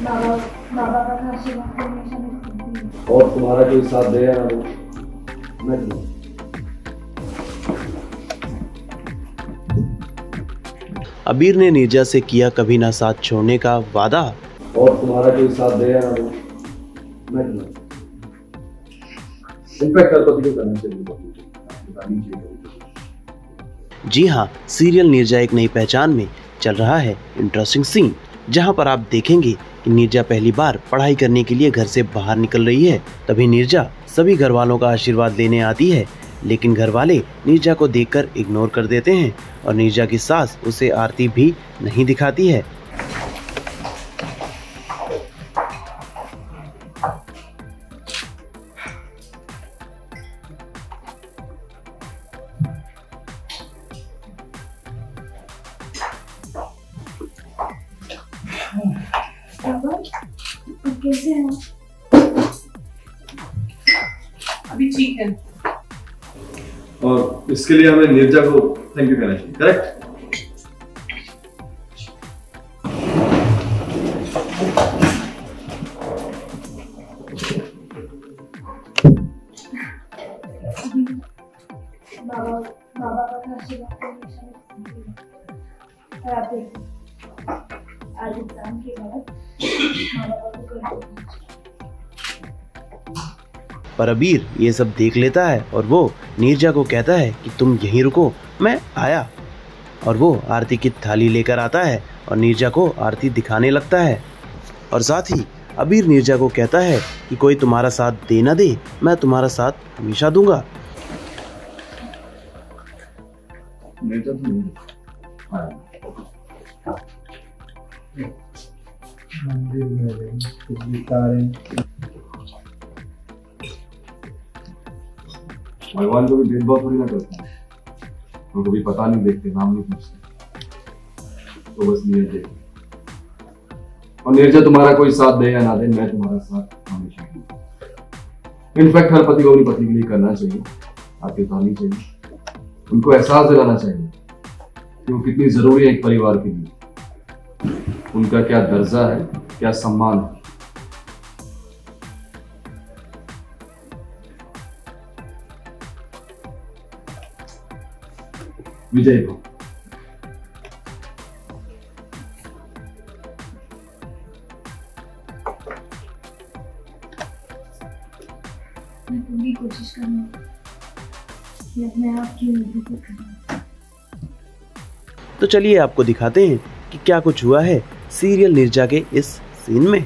बाबा बाबा का आशीर्वाद हमेशा मिलती है। और तुम्हारा कोई साथ दे या ना दे, मैं दूंगा। अबीर ने नीरजा से किया कभी ना साथ छोड़ने का वादा। और तुम्हारा कोई साथ दे या ना दे, मैं दूंगा। इनफैक्ट हर पति को करना चाहिए। जी हाँ, सीरियल नीरजा एक नई पहचान में चल रहा है इंटरेस्टिंग सीन, जहाँ पर आप देखेंगे कि नीरजा पहली बार पढ़ाई करने के लिए घर से बाहर निकल रही है। तभी नीरजा सभी घर वालों का आशीर्वाद लेने आती है, लेकिन घर वाले नीरजा को देखकर इग्नोर कर देते हैं और नीरजा की सास उसे आरती भी नहीं दिखाती है। कैसे हैं? अभी ठीक है। और इसके लिए हमें नीरजा को थैंक यू कहना चाहिए, करेक्ट? बाबा बाबा का आशीर्वाद हमेशा मिलती है। और आप देखिए, आज एग्जाम के बाद माँ बाबा को कर पर अबीर ये सब देख लेता है और वो नीरजा को कहता है कि तुम यहीं रुको, मैं आया। और वो आरती की थाली लेकर आता है और नीरजा को आरती दिखाने लगता है। और साथ ही अबीर नीरजा को कहता है कि कोई तुम्हारा साथ दे ना दे, मैं तुम्हारा साथ हमेशा दूंगा। मंदिर में भगवान को भी भेदभाव थोड़ी ना करते हैं, उनको भी पता नहीं, देखते, नाम नहीं पूछते, तो बस नीरज देखते। और नीरजा तुम्हारा कोई साथ दे या ना दे, मैं तुम्हारा साथ हमेशा दूंगा। इनफैक्ट हर पति को अपनी पत्नी के लिए करना चाहिए, आपकी ताली चाहिए, उनको एहसास दिलाना चाहिए कि वो कितनी जरूरी है एक परिवार के लिए, उनका क्या दर्जा है, क्या सम्मान है। विजय को मैं पूरी कोशिश करूंगी कि अपने आप की उम्मीदों को करूं। तो चलिए आपको दिखाते हैं कि क्या कुछ हुआ है सीरियल नीरजा के इस सीन में।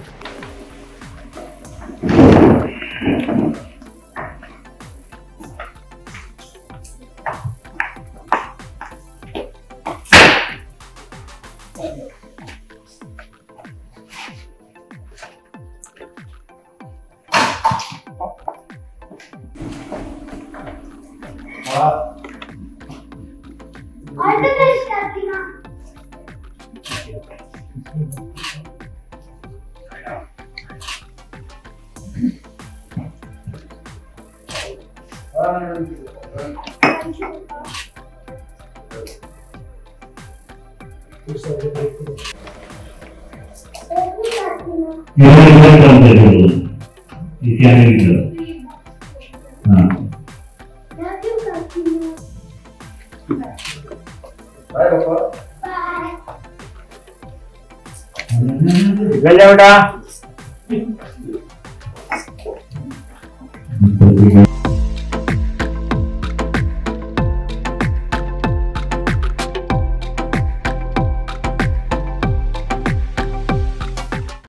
निकल जाओ बेटा।